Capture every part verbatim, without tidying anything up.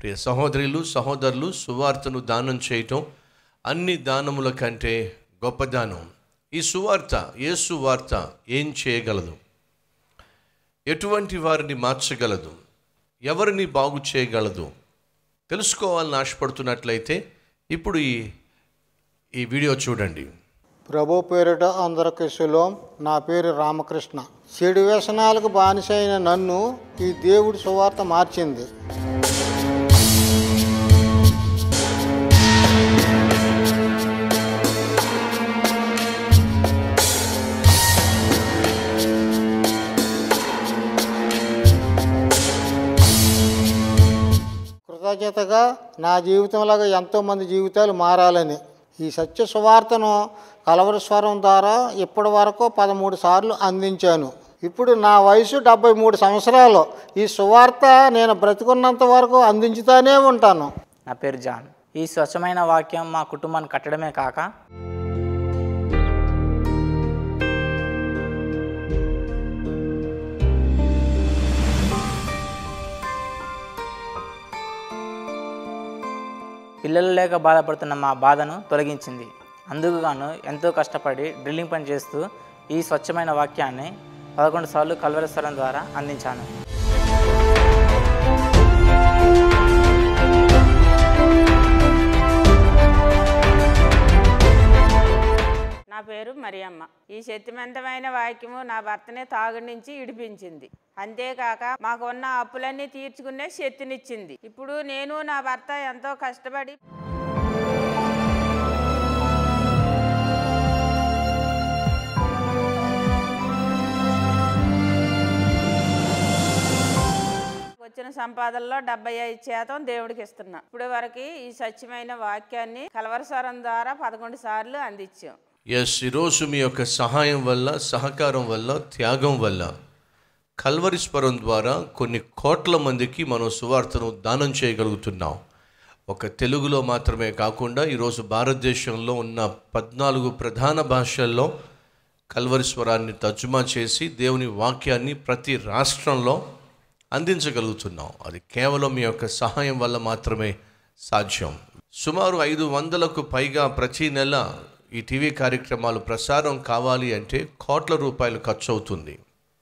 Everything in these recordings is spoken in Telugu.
ప్రియ సహోదరులు సహోదరులు, సువార్తను దానం చేయటం అన్ని దానముల కంటే గొప్ప దానం. ఈ సువార్త, యేసు వార్త ఏం చేయగలదు? ఎటువంటి వారిని మార్చగలదు? ఎవరిని బాగు చేయగలదు? తెలుసుకోవాలని ఆశపడుతున్నట్లయితే ఇప్పుడు ఈ ఈ వీడియో చూడండి. ప్రభు పేరిట అందరికీ శులోం. నా పేరు రామకృష్ణ. చెడు వ్యసనాలకు బానిసైన నన్ను ఈ దేవుడి సువార్త మార్చింది. కృతజ్ఞతగా నా జీవితంలాగా ఎంతోమంది జీవితాలు మారాలని ఈ సత్య సువార్తను కలవరి స్వరం ద్వారా ఇప్పటి వరకు పదమూడు సార్లు అందించాను. ఇప్పుడు నా వయసు డెబ్బై మూడు సంవత్సరాలు. ఈ సువార్త నేను బ్రతికున్నంత వరకు అందించుతూనే ఉంటాను. నా పేరు జాన్. ఈ స్వచ్ఛమైన వాక్యం మా కుటుంబాన్ని కట్టడమే కాక పిల్లలు లేక బాధపడుతున్న మా బాధను తొలగించింది. అందుకు గాను ఎంతో కష్టపడి డ్రిల్లింగ్ పని చేస్తూ ఈ స్వచ్ఛమైన వాక్యాన్ని పదకొండు సార్లు కల్వరి స్వరం ద్వారా అందించాను. నా పేరు మరియమ్మ. ఈ శక్తివంతమైన వాక్యము నా భర్తనే తాగుడి నుంచి ఇడిపించింది. అంతేకాక మాకున్న అప్పులన్నీ తీర్చుకునే శక్తినిచ్చింది. ఇప్పుడు నేను నా భర్త ఎంతో కష్టపడి వచ్చిన సంపాదనలో డెబ్బై ఐదు శాతం దేవుడికి ఇస్తున్నా. ఇప్పుడు వరకు ఈ సత్యమైన వాక్యాన్ని కలవరస్వరం ద్వారా పదకొండు సార్లు అందించాం. ఎస్, ఈరోజు మీ యొక్క సహాయం వల్ల, సహకారం వల్ల, త్యాగం వల్ల కల్వరి స్వరం ద్వారా కొన్ని కోట్ల మందికి మనం సువార్తను దానం చేయగలుగుతున్నాం. ఒక తెలుగులో మాత్రమే కాకుండా ఈరోజు భారతదేశంలో ఉన్న పద్నాలుగు ప్రధాన భాషల్లో కల్వరి స్వరాన్ని తర్జుమా చేసి దేవుని వాక్యాన్ని ప్రతి రాష్ట్రంలో అందించగలుగుతున్నాం. అది కేవలం మీ యొక్క సహాయం వల్ల మాత్రమే సాధ్యం. సుమారు ఐదు వందలకు పైగా ప్రతి నెల ఈ టీవీ కార్యక్రమాలు ప్రసారం కావాలి అంటే కోట్ల రూపాయలు ఖర్చు అవుతుంది.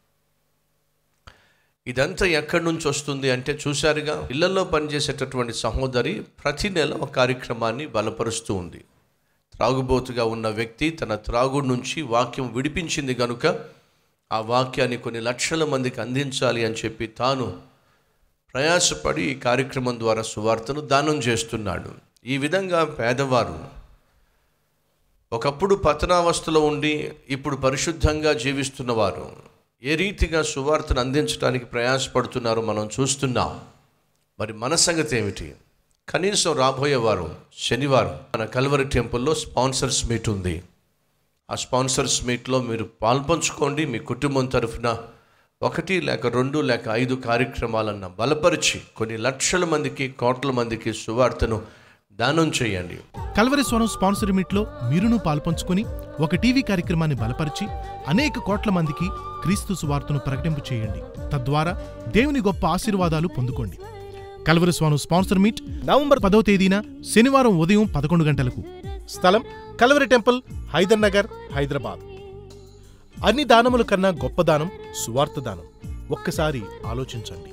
ఇదంతా ఎక్కడి నుంచి వస్తుంది అంటే చూశారుగా, ఇళ్లలో పనిచేసేటటువంటి సహోదరి ప్రతి నెల ఒక కార్యక్రమాన్ని బలపరుస్తూ ఉంది. త్రాగుబోతుగా ఉన్న వ్యక్తి తన త్రాగుడు నుంచి వాక్యం విడిపించింది కనుక ఆ వాక్యాన్ని కొన్ని లక్షల మందికి అందించాలి అని చెప్పి తాను ప్రయాసపడి ఈ కార్యక్రమం ద్వారా సువార్తను దానం చేస్తున్నాడు. ఈ విధంగా పేదవారు ఒకప్పుడు పతనావస్థలో ఉండి ఇప్పుడు పరిశుద్ధంగా జీవిస్తున్నవారు ఏ రీతిగా సువార్తను అందించడానికి ప్రయాసపడుతున్నారో మనం చూస్తున్నాం. మరి మన సంగతి ఏమిటి? కనీసం రాబోయే వారం శనివారం మన కల్వరి టెంపుల్లో స్పాన్సర్స్ మీట్ ఉంది. ఆ స్పాన్సర్స్ మీట్లో మీరు పాల్పంచుకోండి. మీ కుటుంబం తరఫున ఒకటి లేక రెండు లేక ఐదు కార్యక్రమాలన్న బలపరిచి కొన్ని లక్షల మందికి, కోట్ల మందికి సువార్తను దానం చేయండి. కల్వరి స్వరం స్పాన్సర్ మీట్లో మీరును పాల్పంచుకొని ఒక టీవీ కార్యక్రమాన్ని బలపరిచి అనేక కోట్ల మందికి క్రీస్తు సువార్తను ప్రకటింపు చేయండి. తద్వారా దేవుని గొప్ప ఆశీర్వాదాలు పొందుకోండి. కల్వరి స్వరం స్పాన్సర్ మీట్ నవంబర్ పదో తేదీన శనివారం ఉదయం పదకొండు గంటలకు. స్థలం కల్వరి టెంపుల్, హైదర్ నగర్, హైదరాబాద్. అన్ని దానముల కన్నా గొప్ప దానం సువార్త దానం. ఒక్కసారి ఆలోచించండి.